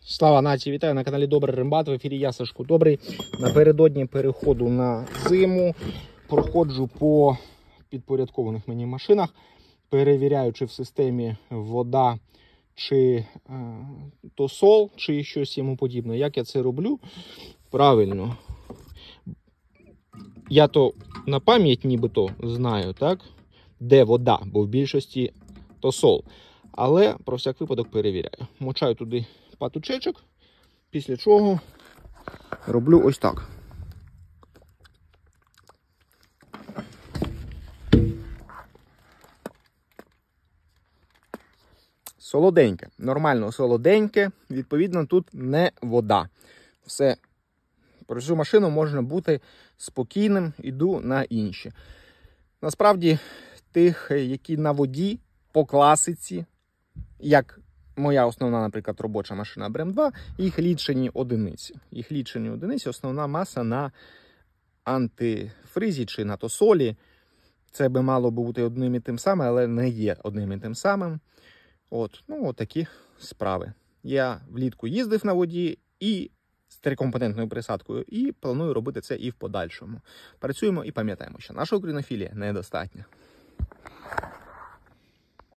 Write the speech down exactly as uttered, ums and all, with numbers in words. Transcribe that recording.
Слава нації, вітаю на каналі Добрий Рембат. В ефірі я, Сашко Добрий. Напередодні переходу на зиму проходжу по підпорядкованих мені машинах, перевіряю, чи в системі вода, чи е, то сол, чи щось йому подібне. Як я це роблю? Правильно. Я то на пам'ять нібито знаю, так? Де вода, бо в більшості то сол. Але про всяк випадок перевіряю. Мочаю туди патучечок, після чого роблю ось так. Солоденьке, нормально солоденьке, відповідно тут не вода. Все, про цю машину можна бути спокійним, іду на інші. Насправді, тих, які на воді, по класиці, як моя основна, наприклад, робоча машина Брем два, їх лічені одиниці. Їх лічені одиниці, основна маса на антифризі чи на тосолі. Це би мало бути одним і тим самим, але не є одним і тим самим. От, ну, от такі справи. Я влітку їздив на воді і з трикомпонентною присадкою, і планую робити це і в подальшому. Працюємо і пам'ятаємо, що наша українофілія недостатня.